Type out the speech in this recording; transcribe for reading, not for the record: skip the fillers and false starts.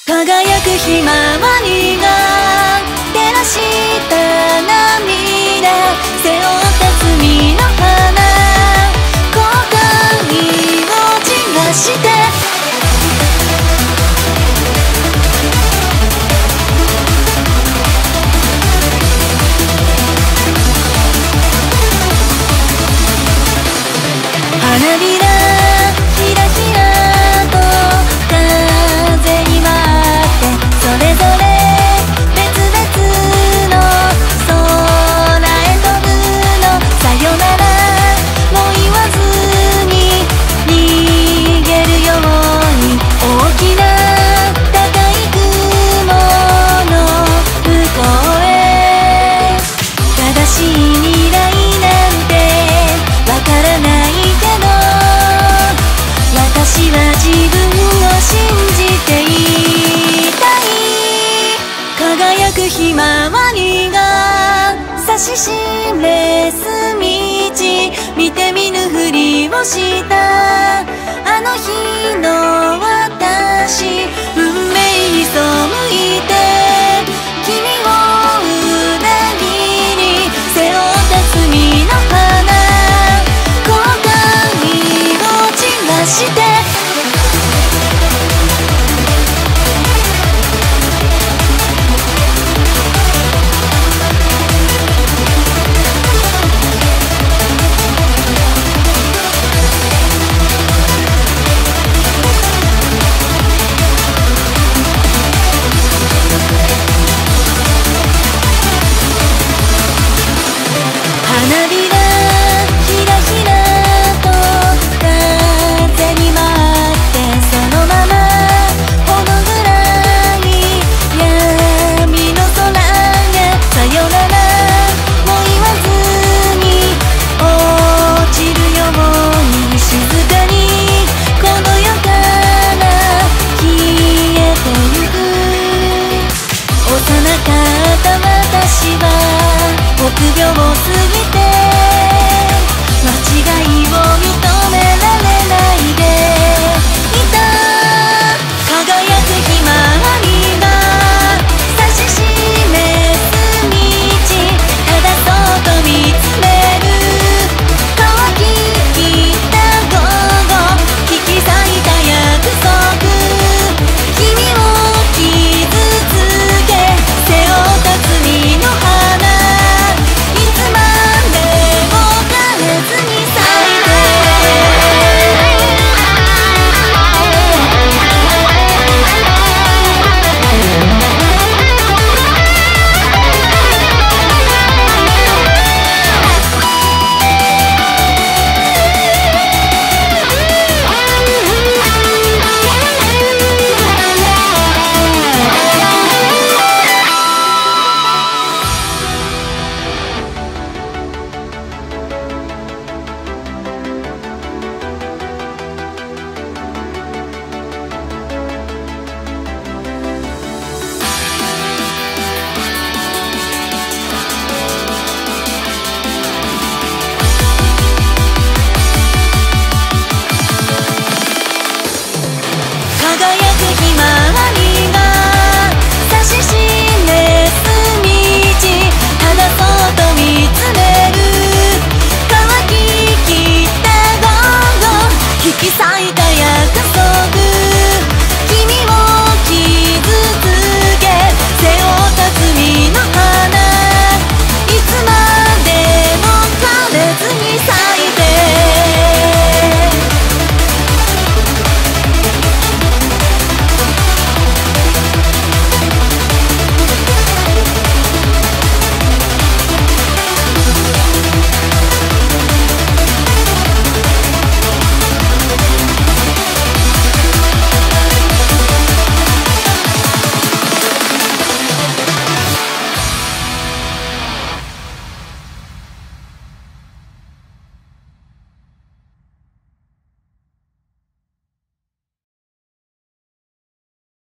輝くひまわりが照らした涙、背負った罪の花、後悔を散らして花びらひらひらと風に舞って、それぞれ別々の空へ飛ぶの、さよならも言わずに逃げるように、大きな高い雲の向こうへ。正しい未来なんてわからないけど、私は自分を信じていたい。輝くひまわりが指し示す道、見て見ぬふりをしたあの日の